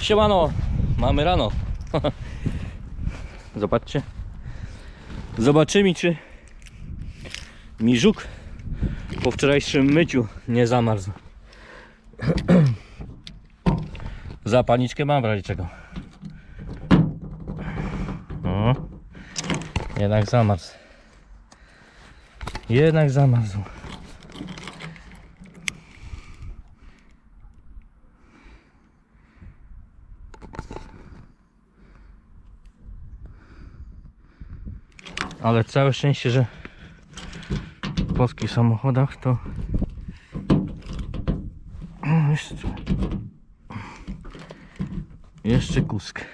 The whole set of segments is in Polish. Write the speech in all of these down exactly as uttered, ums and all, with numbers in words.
Siemano, mamy rano. Zobaczcie. Zobaczymy, czy mi żuk po wczorajszym myciu nie zamarzł. Zapalniczkę mam w razie czego. O, jednak zamarzł. Jednak zamarzł. Ale całe szczęście, że w polskich samochodach to jeszcze, jeszcze kusk.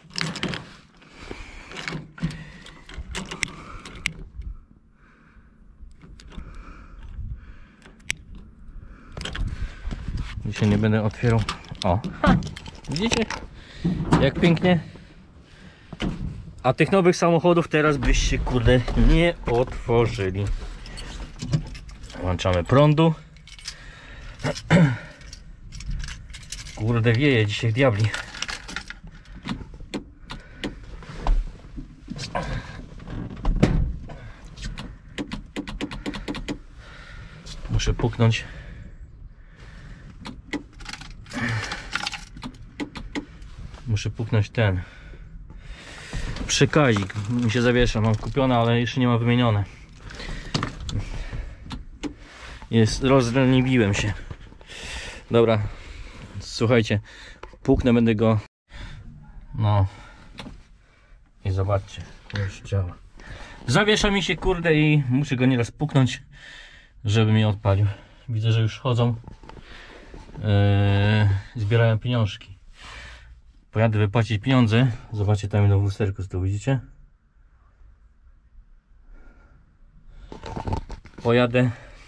Dzisiaj nie będę otwierał. O, ha, widzicie jak pięknie. A tych nowych samochodów teraz byście kurde nie otworzyli. Włączamy prądu. Kurde wieje dzisiaj diabli. Muszę puknąć. Muszę puknąć ten przekazik, mi się zawiesza, mam kupione, ale jeszcze nie ma wymienione. Jest, rozleniwiłem się. Dobra, słuchajcie, puknę, będę go. No i zobaczcie, już działa. Zawiesza mi się kurde i muszę go nieraz puknąć, żeby mi odpalił. Widzę, że już chodzą, yy, zbierają pieniążki. Pojadę wypłacić pieniądze. Zobaczcie, tam idą w lusterku, to widzicie? Pojadę,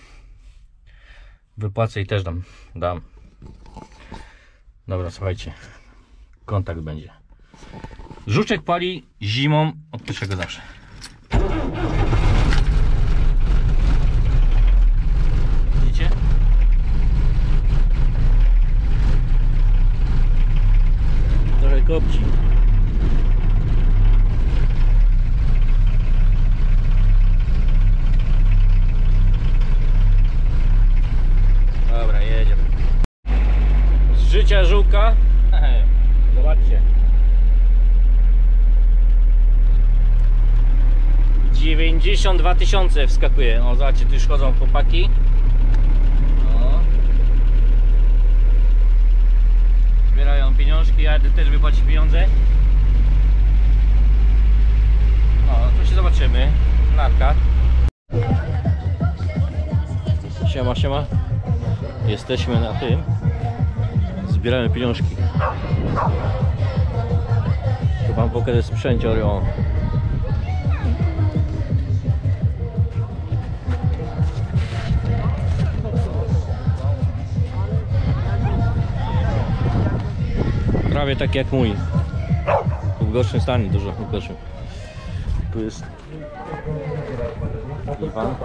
wypłacę i też dam. Dam. Dobra, słuchajcie. Kontakt będzie. Żuczek pali zimą od pierwszego zawsze. Widzicie? Trochę kopci. Dobra, jedziemy. Z życia żółka. Zobaczcie. dziewięćdziesiąt dwa tysiące wskakuje. O, zobaczcie, tu już chodzą chłopaki. O. Zbierają pieniążki, ja też wypłacić pieniądze. No, to się zobaczymy. Narka. Siema, siema. Jesteśmy na tym. Zbieramy pieniążki. Tu wam pokażę sprzęcior. Prawie tak jak mój. W gorszym stanie, dużo w gorszym. Tu jest Iwan.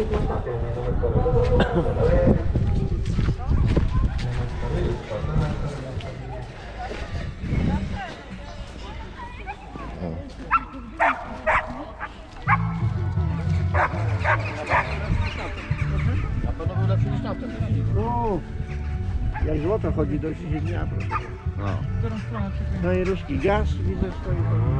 A pewno był lepszy niż tamten. No, jak złoto chodzi do dnia. No. No i ruski gaz widzę stoi.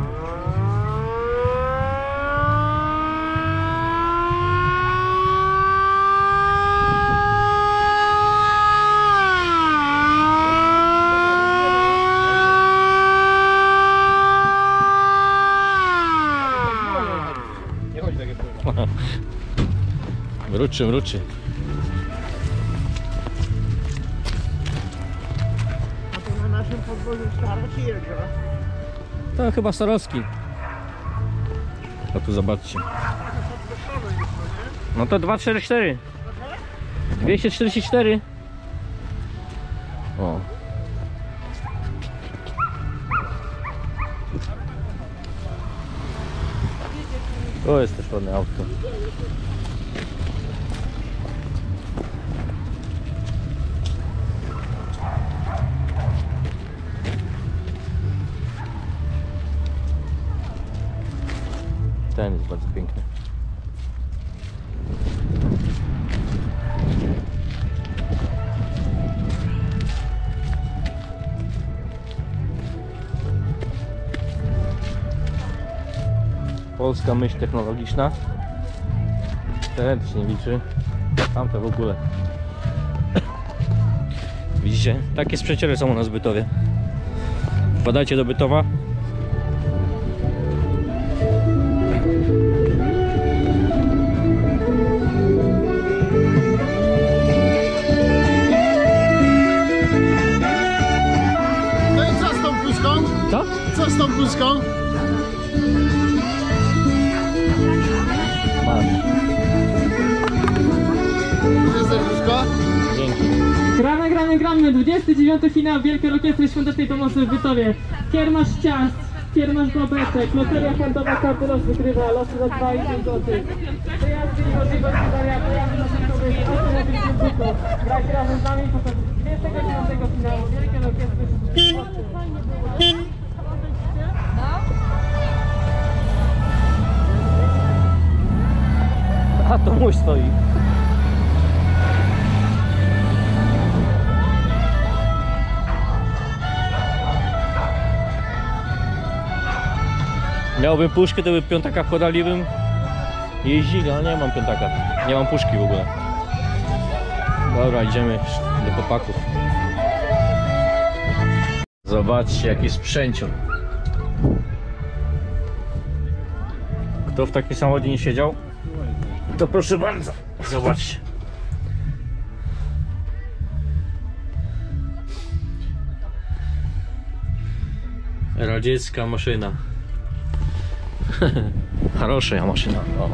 Nie chodzi takie pływa. Mruczy, mruczy. Na naszym podwórzu starości jedzie. To chyba Starowski. A tu zobaczcie. No to dwieście czterdzieści cztery. dwieście czterdzieści cztery. O. To jest też ładne auto. ten jest bardzo piękny. Polska myśl technologiczna. Ten się nie liczy. Tamte w ogóle. Widzicie? Takie sprzęciory są u nas w Bytowie. Wpadajcie do Bytowa. No i co z tą puszką? Co? Co z tą puszką? Masz. Jest serduszko? Dzięki. Gramy, gramy, gramy! dwudziesty dziewiąty finał Wielkiej Orkiestry Świątecznej Pomocy w Bytowie. Kiermasz ciast, kiermasz babeczek, loteria handlowa karty los wygrywa, losy za dwa i pięć złotych. Przejazdy i możliwości wariatu, jazdy naszych automobilnych buków. Grajcie razem z nami podczas dwudziestego dziewiątego finału Wielkiej Orkiestry Świątecznej Pomocy. A to mój stoi. Miałbym puszkę, to by piątaka wkładali, bym jeździli, ale nie mam piątaka. Nie mam puszki w ogóle. Dobra, idziemy do chłopaków. Zobaczcie, jaki sprzęcior. Kto w takim samochodzie nie siedział? To proszę bardzo, zobaczcie. Radziecka maszyna. Хорошая maszyna. O.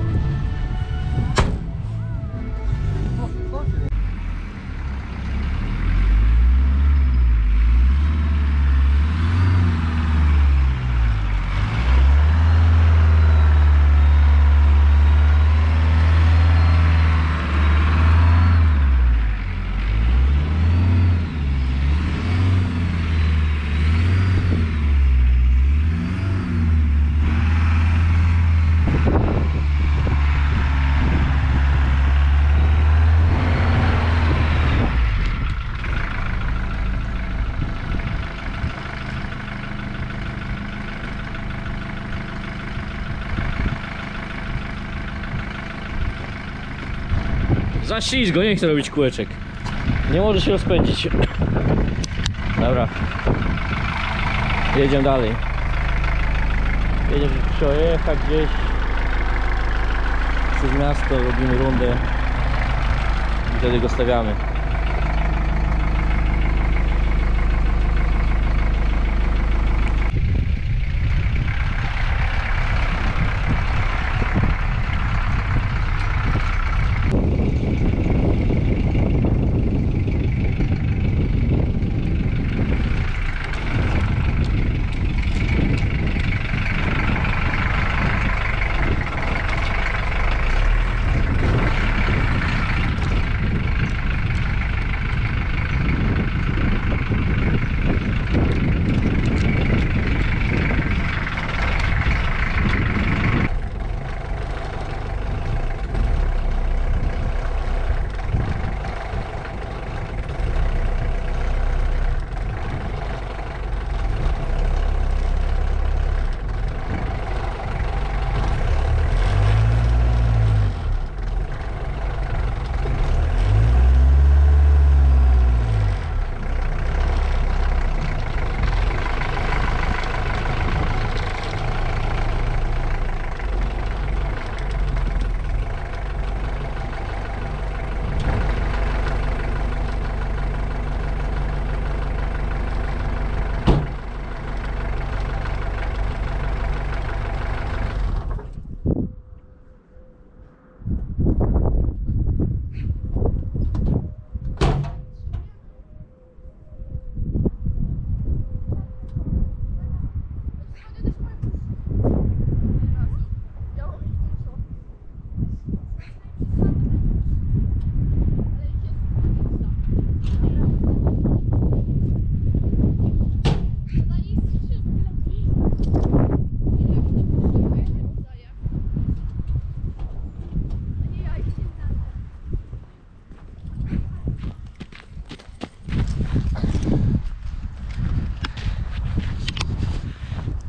Za ślizgo, nie chcę robić kółeczek. Nie może się rozpędzić. Dobra. Jedziemy dalej. Jedziemy przejechać gdzieś przez miasto, robimy rundę i wtedy go stawiamy.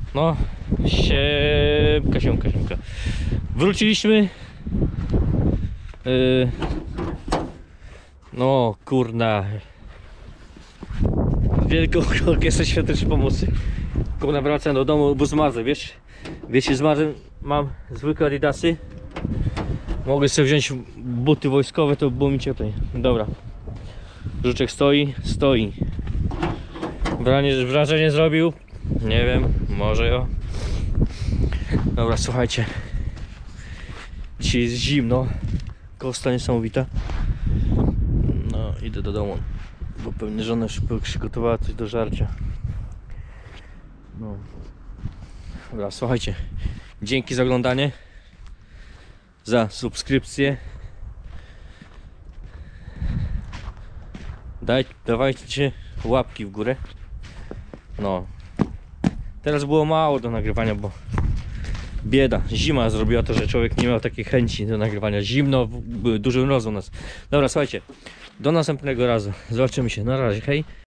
No, siemka, siemka, siemka. Wróciliśmy. Yy, no, kurna. Wielką Orkiestrę Świątecznej Pomocy. Kurna, wracam do domu, bo zmarzę, wiesz? Wiecie, zmarzę, mam zwykłe adidasy. Mogę sobie wziąć buty wojskowe, to było mi cieplej. Dobra. Żuczek stoi, stoi. Wrażenie, wrażenie zrobił? Nie wiem, może ja. Dobra, słuchajcie. Dzisiaj jest zimno. Kosta niesamowita. No, idę do domu, bo pewnie żona już przygotowała coś do żarcia. No. Dobra, słuchajcie. Dzięki za oglądanie. Za subskrypcję. Daj, dawajcie łapki w górę. No. Teraz było mało do nagrywania, bo bieda, zima zrobiła to, że człowiek nie miał takiej chęci do nagrywania. Zimno, był duży mroz u nas. Dobra, słuchajcie. Do następnego razu. Zobaczymy się. Na razie, hej.